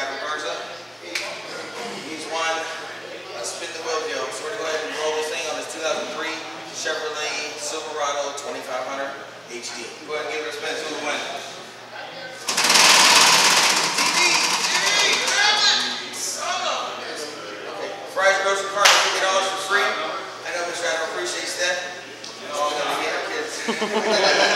driver Garza. He's won a spin the wheel deal. So we're going to go ahead and roll this thing on this 2003 Chevrolet Silverado 2500 HD. Go ahead and give it a spin to the win. Okay, Fry's grocery cart, $50 for free. I know Mr. Adams appreciates that. Oh, we're going to get our kids.